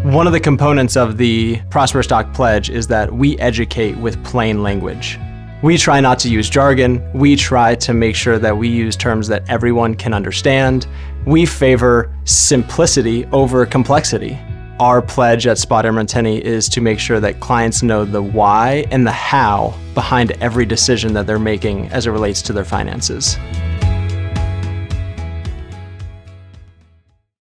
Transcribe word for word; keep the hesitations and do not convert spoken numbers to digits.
One of the components of the Prosperous Stock Pledge is that we educate with plain language. We try not to use jargon. We try to make sure that we use terms that everyone can understand. We favor simplicity over complexity. Our pledge at Spaugh Dameron Tenny is to make sure that clients know the why and the how behind every decision that they're making as it relates to their finances.